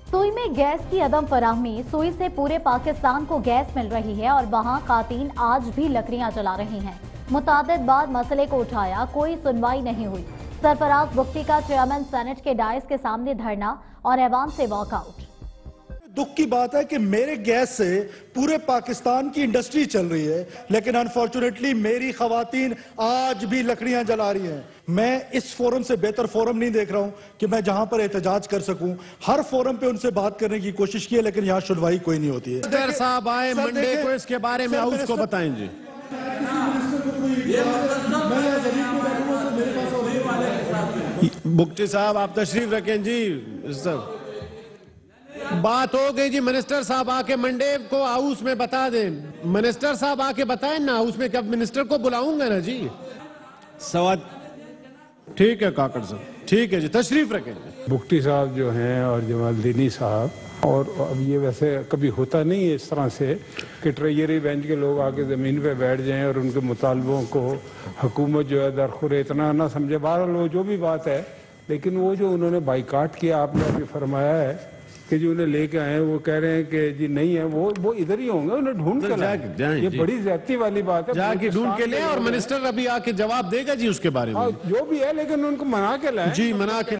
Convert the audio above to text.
सुई में गैस की अदम फराहमी। सुई से पूरे पाकिस्तान को गैस मिल रही है और वहां खातीन आज भी लकड़ियां जला रही हैं। मुतादिद बार मसले को उठाया, कोई सुनवाई नहीं हुई। सरफराज बुख्ती का चेयरमैन सेनेट के डायस के सामने धरना और ऐवान से वॉकआउट। दुख की बात है कि मेरे गैस से पूरे पाकिस्तान की इंडस्ट्री चल रही है, लेकिन अनफॉर्चुनेटली मेरी खवातीन आज भी लकड़ियां जला रही हैं। मैं इस फोरम से बेहतर फोरम नहीं देख रहा हूं कि मैं जहां पर एहतजाज कर सकूं। हर फोरम पे उनसे बात करने की कोशिश की है, लेकिन यहां सुनवाई कोई नहीं होती है। मिनिस्टर साहब आए मंडे को, इसके बारे में हाउस को बताएं जी। बुख्ती साहब आप तशरीफ रखें जी। सब बात हो गई जी। मिनिस्टर साहब आके मंडे को हाउस में बता दें। मिनिस्टर साहब आके बताएं ना हाउस में, कब मिनिस्टर को बुलाऊंगा ना जी। सवाल ठीक है काकड़ साहब, ठीक है जी, तशरीफ रखें। बुख्ती साहब जो हैं और जमालदीनी साहब, और अब ये वैसे कभी होता नहीं है इस तरह से कि ट्रेजरी बेंच के लोग आके ज़मीन पे बैठ जाएं और उनके मुतालबों को हुकूमत जो है दरखुर इतना ना समझे। बहरहाल वो जो भी बात है, लेकिन वो जो उन्होंने बाइकाट किया, आपने अभी फरमाया है कि जो उन्हें लेके आए वो कह रहे हैं कि जी नहीं है, वो इधर ही होंगे, उन्हें ढूंढ के लाएं। ये बड़ी ज्यादती वाली बात है। जाके ढूंढ के ले और मिनिस्टर अभी आके जवाब देगा जी उसके बारे में जो भी है, लेकिन उनको मना के लाएं। जी मना के